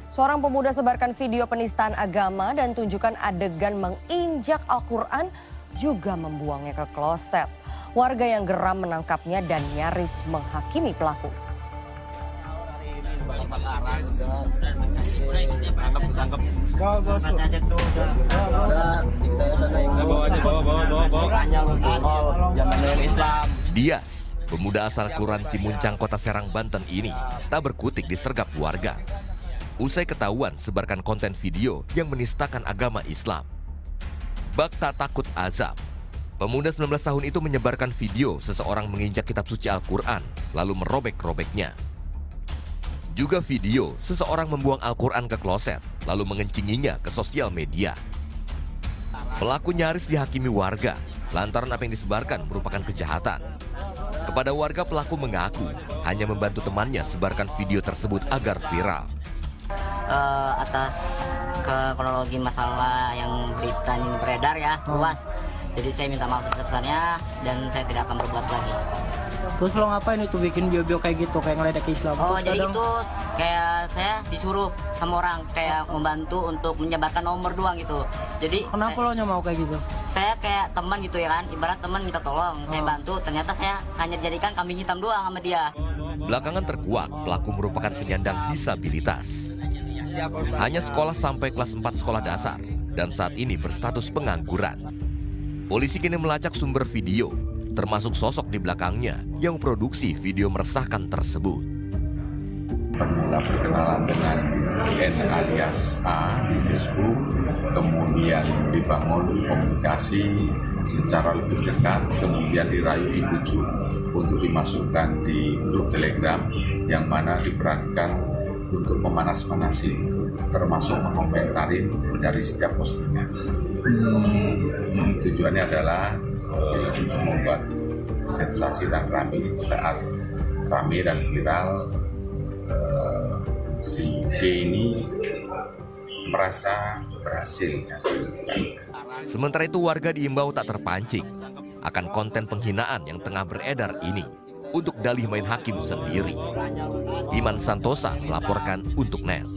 Seorang pemuda sebarkan video penistaan agama dan tunjukkan adegan menginjak Al-Quran juga membuangnya ke kloset. Warga yang geram menangkapnya dan nyaris menghakimi pelaku. Dias, pemuda asal Kelurahan Cimuncang, Kota Serang, Banten ini tak berkutik disergap warga. Usai ketahuan sebarkan konten video yang menistakan agama Islam. Bak tak takut azab. Pemuda 19 tahun itu menyebarkan video seseorang menginjak kitab suci Al-Quran lalu merobek-robeknya. Juga video seseorang membuang Al-Quran ke kloset lalu mengencinginya ke sosial media. Pelaku nyaris dihakimi warga lantaran apa yang disebarkan merupakan kejahatan. Kepada warga, pelaku mengaku hanya membantu temannya sebarkan video tersebut agar viral. Atas kronologi masalah yang berita ini beredar ya luas, jadi saya minta maaf sebesar-besarnya dan saya tidak akan berbuat lagi. Terus lo ngapain itu bikin video kayak gitu, kayak ngeledek Islam? Oh, terus jadi kadang... itu kayak saya disuruh sama orang kayak membantu untuk menyebarkan nomor doang gitu. Jadi kenapa lo mau kayak gitu? Saya kayak teman gitu ya kan, ibarat teman minta tolong, saya bantu, ternyata saya hanya jadikan kambing hitam doang sama dia. Belakangan terkuak pelaku merupakan penyandang disabilitas. Hanya sekolah sampai kelas 4 sekolah dasar dan saat ini berstatus pengangguran. Polisi kini melacak sumber video, termasuk sosok di belakangnya yang memproduksi video meresahkan tersebut. Bermula perkenalan dengan N alias A di Facebook, kemudian dibangun komunikasi secara lebih dekat, kemudian dirayu dibujuk untuk dimasukkan di grup Telegram yang mana diperankan untuk memanas-manasi, termasuk mengomentari dari setiap postingan. Tujuannya adalah untuk membuat sensasi dan ramai saat ramai dan viral. Si D ini merasa berhasil. Sementara itu warga diimbau tak terpancing akan konten penghinaan yang tengah beredar ini untuk dalih main hakim sendiri. Iman Santosa melaporkan untuk NET.